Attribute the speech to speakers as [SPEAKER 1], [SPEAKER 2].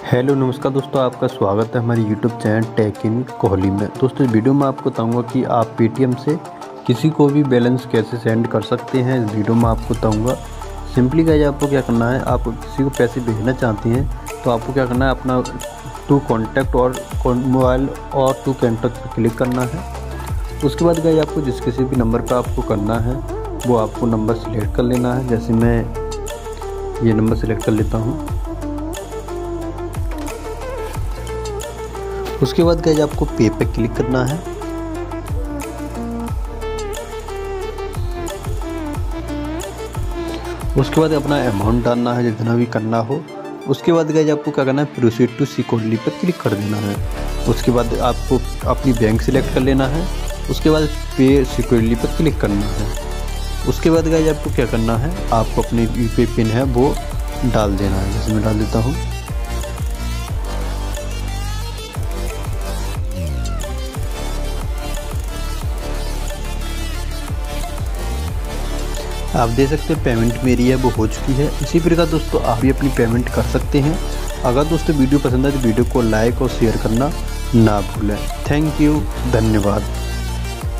[SPEAKER 1] Hello नमस्कार दोस्तों, आपका स्वागत है हमारे YouTube channel tech in Kohli में। दोस्तों इस वीडियो में आपको बताऊंगा कि आप पेटीएम से किसी को भी बैलेंस कैसे सेंड कर सकते हैं। इस वीडियो में आपको बताऊंगा। सिंपली गाइस आपको क्या करना है, आप किसी को पैसे भेजना चाहते हैं तो आपको क्या करना है, अपना टू कॉन्टैक्ट और मोबाइल और टू कॉन्टैक्ट पर क्लिक करना है। उसके बाद गाइस आपको जिस किसी भी नंबर पर आपको करना है वो आपको नंबर सेलेक्ट कर लेना है। जैसे मैं ये नंबर सेलेक्ट कर लेता हूँ। उसके बाद गाइस आपको पे पे क्लिक करना है। उसके बाद अपना अमाउंट डालना है जितना भी करना हो। उसके बाद गाइस आपको क्या करना है, प्रोसीड टू सिक्योरली पर क्लिक कर देना है। उसके बाद आपको अपनी बैंक सिलेक्ट कर लेना है। उसके बाद पे सिक्योरली पर क्लिक करना है। उसके बाद गाइस आपको क्या करना है, आपको अपनी यूपीआई पिन है वो डाल देना है। जैसे मैं डाल देता हूँ। आप देख सकते हैं पेमेंट मेरी है वो हो चुकी है। इसी प्रकार दोस्तों आप भी अपनी पेमेंट कर सकते हैं। अगर दोस्तों वीडियो पसंद आए तो वीडियो को लाइक और शेयर करना ना भूलें। थैंक यू, धन्यवाद।